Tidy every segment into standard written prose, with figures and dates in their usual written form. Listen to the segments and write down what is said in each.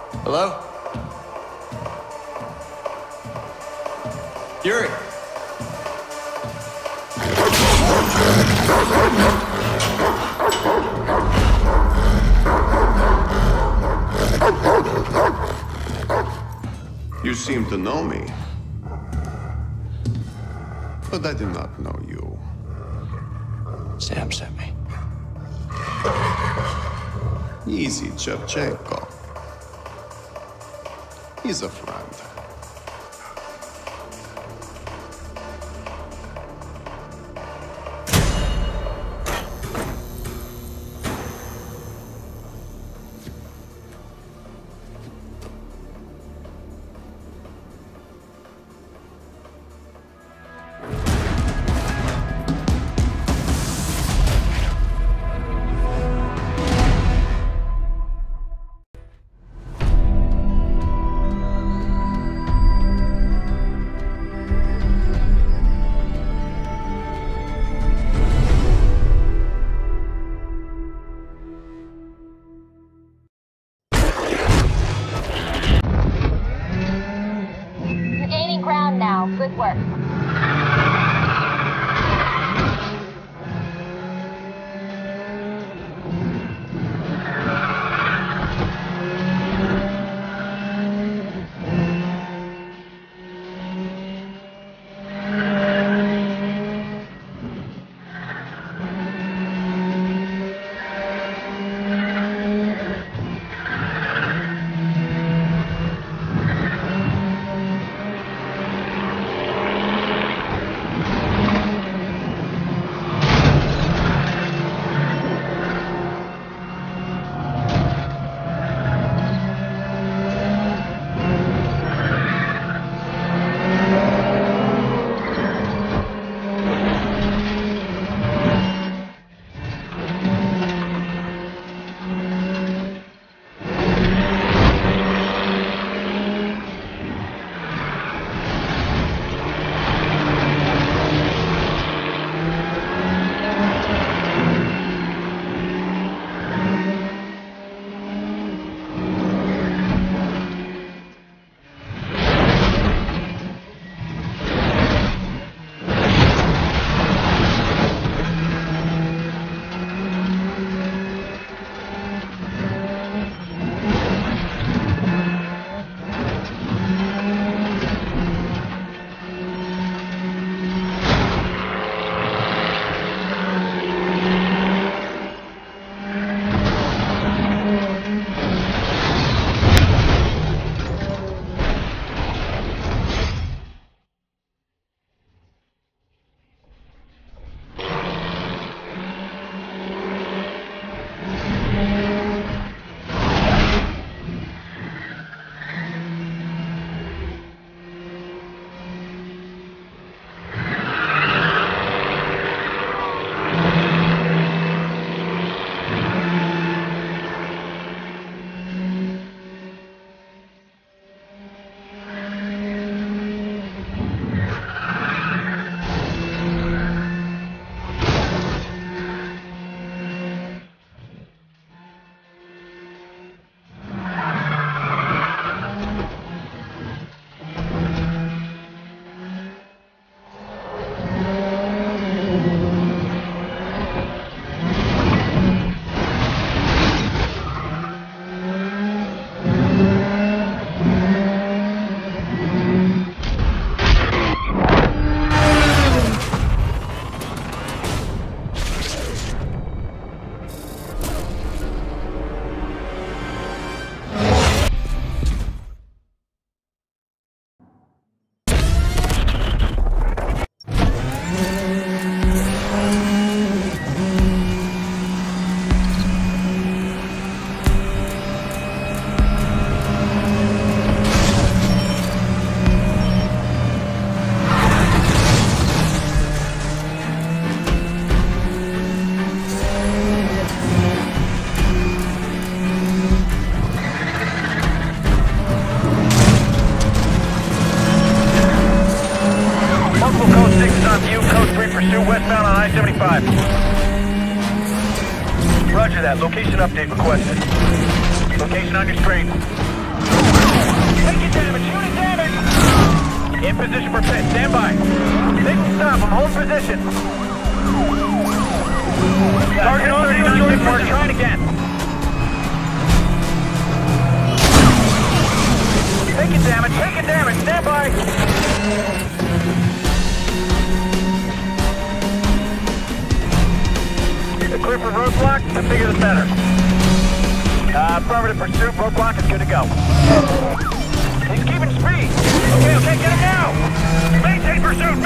Hello? Yuri! You seem to know me. But I do not know you. Sam sent me. Easy, Shevchenko. He's a friend. Good work. westbound on I-75. Roger that. Location update requested. Location on your screen. Taking damage, unit damage! In position for pit, stand by. Take stop, I'm holding position. Target on 39, try it again. Taking damage, stand by. Clear for roadblock, configure the center. Affirmative pursuit, roadblock is good to go. He's keeping speed. Okay, get him now. Maintain pursuit.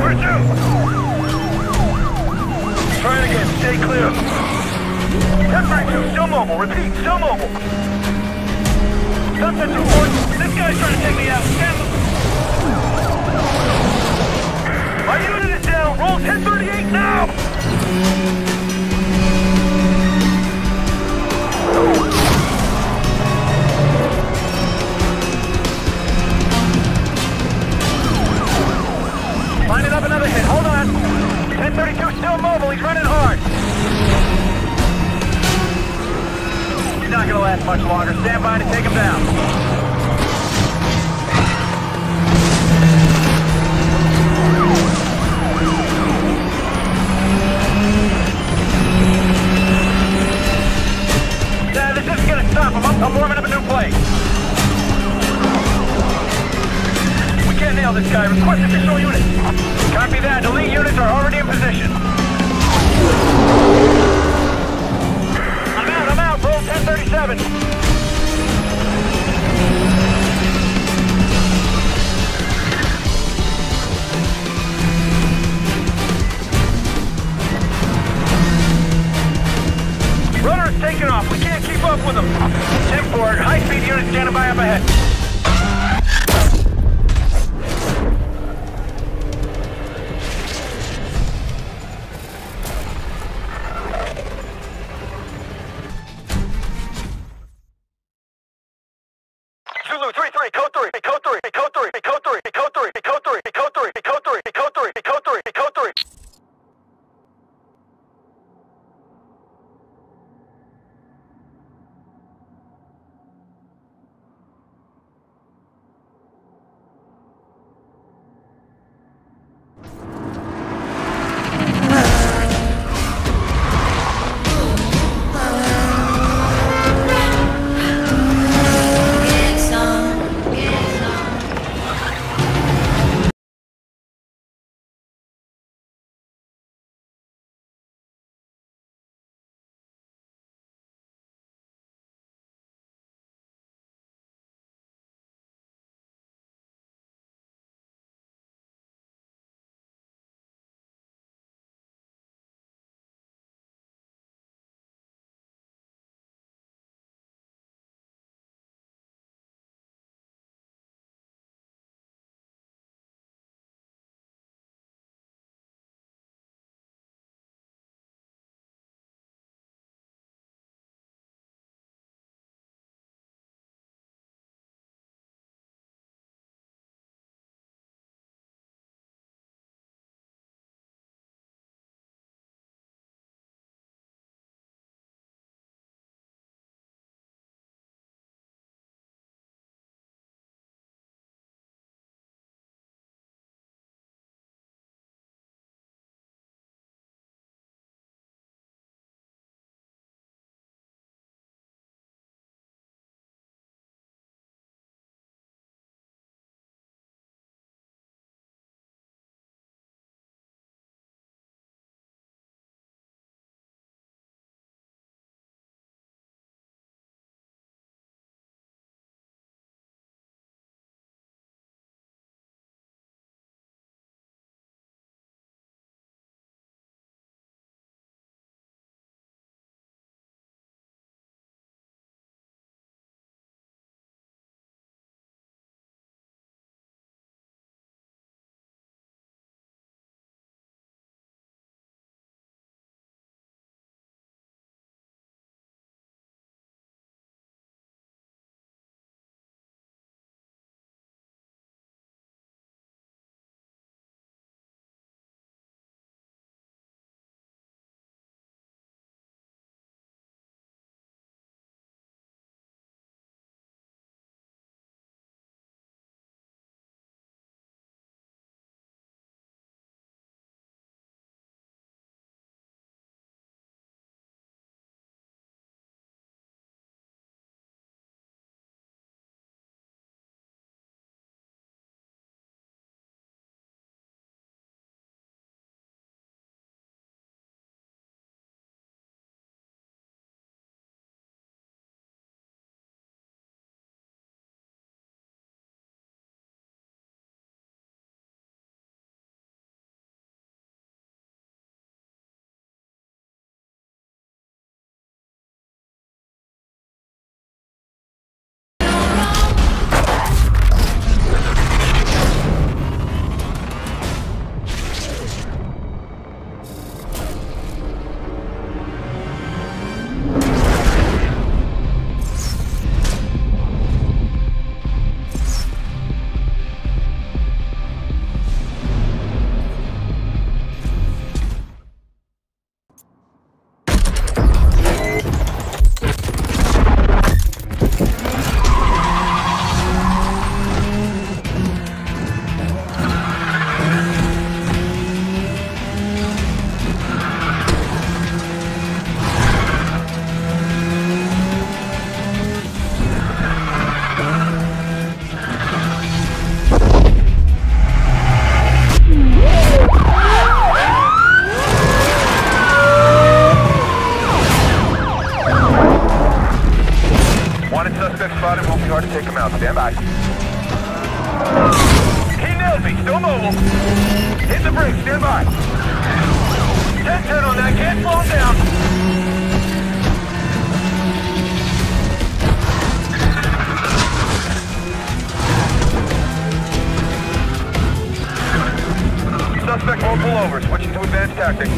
Try it again, stay clear. 1032, still mobile, repeat, still mobile. Sunset 2-4, this guy's trying to take me out. My unit is down, roll 1038 now. Lining up another hit, hold on. 1032 still mobile, he's running hard. He's not gonna last much longer, stand by to take him down. This isn't gonna stop him, I'm warming up a new plate. We can't nail this guy, request additional units. Copy that, elite units are already in position. I'm out, roll 1037. Runner is taking off, we can't keep up with him. 10-4, high-speed units standing by up ahead. Zulu 3-3, code 3, code 3, code 3, code 3, code 3, code 3, code 3, code 3, code 3, code 3, code 3. him out. Stand by. He nailed me. Still mobile. Hit the brakes. Stand by. 10-10 on that. Can't slow him down. Suspect won't pull over. Switching to advanced tactics.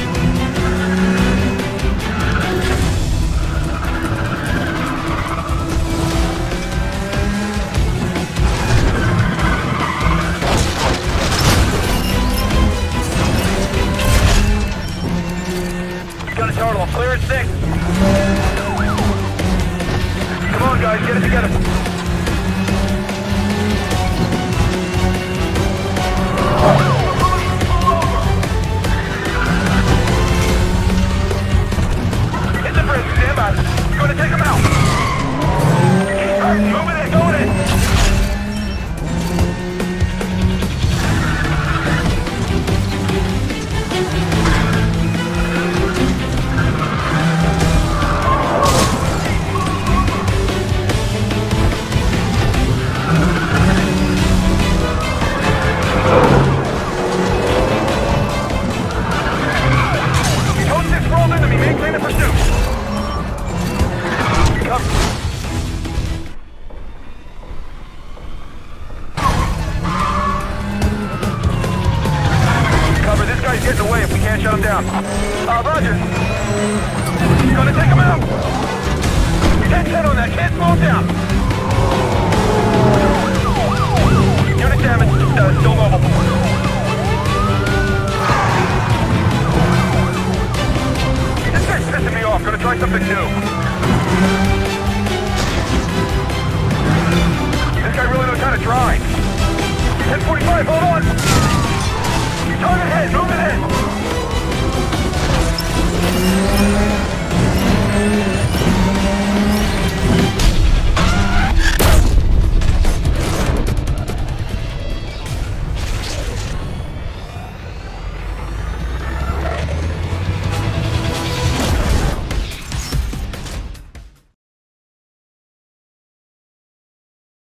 Got a total of clear at 6. Come on, guys, get it together. Hit the bridge, stand by. Going to take him out. Moving it, going in. Maintain the pursuit. Cover, this guy's getting away if we can't shut him down. Roger. He's gonna take him out. 10-10 on that, can't slow him down.